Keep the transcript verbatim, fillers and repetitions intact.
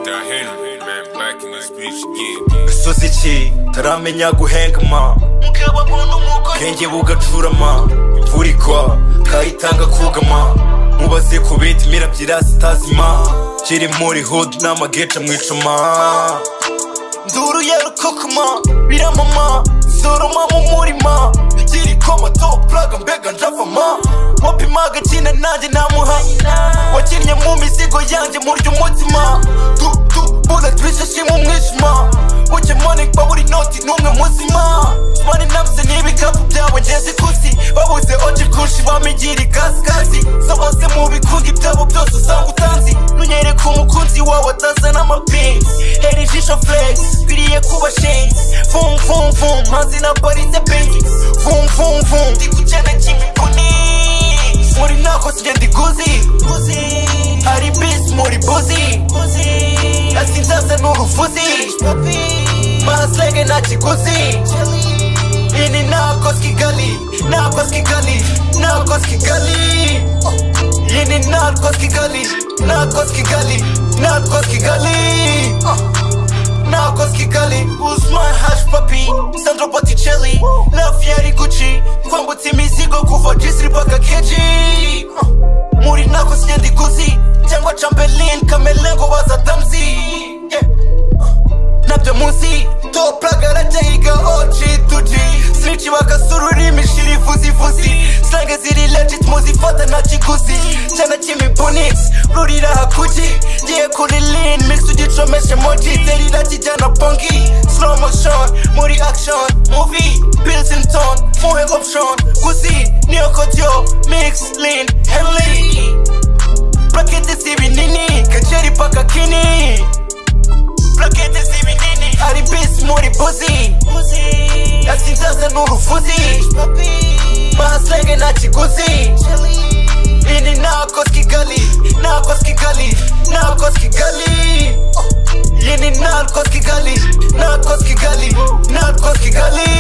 gasozi ki taramenya guhengama bwenge bugacurama imvura igwa kayitanga kugama mubaze ku biti mirabyira zitazima kiri muri hood n'amageca mwicuma nduru ya rukokoma biramama zoroma mu murima bigiri koma top plug mbega njavama wapima agakina nanjye namuha wakinnye mu mizigo yanjye murya umutima du du bullet bishashi mu mwijima buke money kwa buri noti n'umwe muzima money nabse n'ibikapu byawe ngeze kusi babuze oji kushi bamigiri gaskazi zobose mu bikundi byabo byose usanga utanzi nunyereka umukunzi wawe atazana amapinzi hera ijisho flex biriye kuba shades vum vum vum mazi na barize bengi vum vum vum ndi kugenda kimibuni muri nako sije ndi guzi hari bis muri buzi asinzaza n'urufuzi mahaslege na kiguzi ini nakos Kigali nakos Kigali nakos Kigali ini nakos Kigali nakos Kigali nakos Kigali nakos Kigali Usman Hash Papi Sandro Botticelli Love yari Gucci kwambutse imizigo kuva Gisri paka Keji muri nakos nyendi guzi cyangwa Chamberlain Kamelengo waza Damzi nabyo muzi top plug arajahiga oji tuji snitchi bagasurura imishiri vuzi vuzi slange ziri legit muzifata na kiguzi cyana kimibonix rurira hakuji giye kuri lean mix ugicomeshe moji terira kijyana bongi slow motion muri action movie bills in tone muhe option guzi niyo kodyo mix lean heavily brakete zibi nini kacheri paka kini brakete zibi nini ari bis muri buzi asinzaza n'urufuzi mahaslege na kiguzi ini nakos Kigali nakos Kigali nakos Kigali ini nakos Kigali nakos Kigali nakos Kigali